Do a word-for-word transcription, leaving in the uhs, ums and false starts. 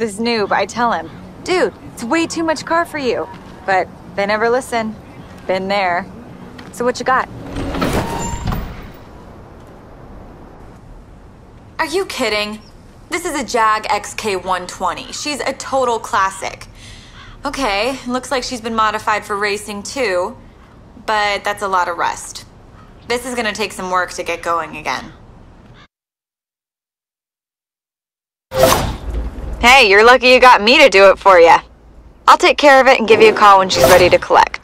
this noob, I tell him, dude, it's way too much car for you. But they never listen. Been there. So what you got? Are you kidding? This is a Jag X K one twenty. She's a total classic. Okay, looks like she's been modified for racing too, but that's a lot of rust. This is gonna take some work to get going again. Hey, you're lucky you got me to do it for you. I'll take care of it and give you a call when she's ready to collect.